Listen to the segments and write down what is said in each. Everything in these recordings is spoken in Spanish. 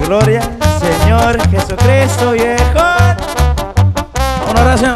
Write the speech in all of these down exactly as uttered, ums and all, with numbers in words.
Gloria al Señor Jesucristo, viejo. Una oración.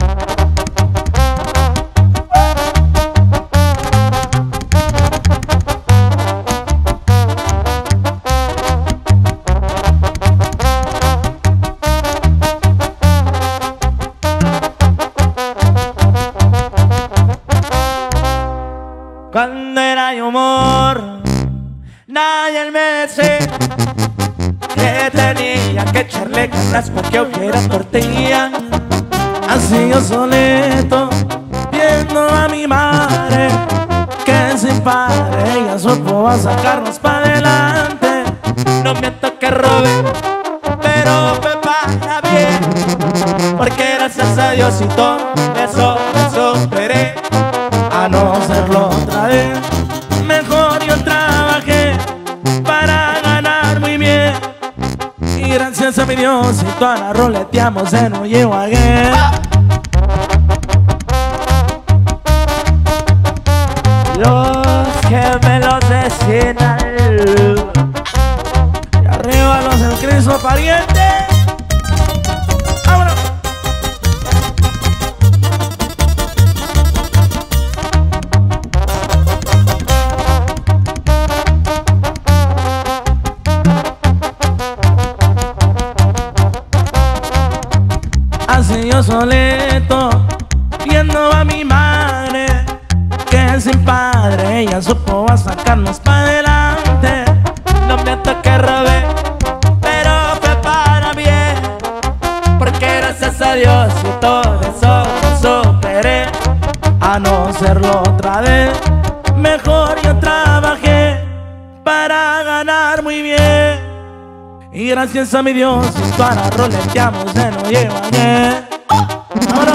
Cuando era yo amor, nadie me decía que tenía que echarle ganas porque hubiera tortilla. Así yo solito, viendo a mi madre, que sin padre ella supo a sacarnos pa' adelante. No miento que robé, pero fue para bien, porque gracias a Diosito eso me superé. A no hacerlo otra vez, mejor yo trabajé para ganar muy bien. Y gracias a mi Diosito a la roleteamos en un Yihuagué. Los gemelos de Sinaloa. Y arriba los del Cristo pariente. ¡Vámonos! Así yo solito, viendo a mi madre, que sin padre ella supo a sacarnos pa' adelante. No miento que robé, pero fue para bien, porque gracias a Dios y todo eso me superé. A no hacerlo otra vez, mejor yo trabajé para ganar muy bien. Y gracias a mi Dios y a la roleteamos en un Yihuagué. ¡Vámonos!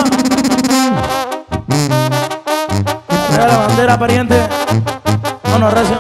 Arriba la bandera pariente. Vámonos, recio.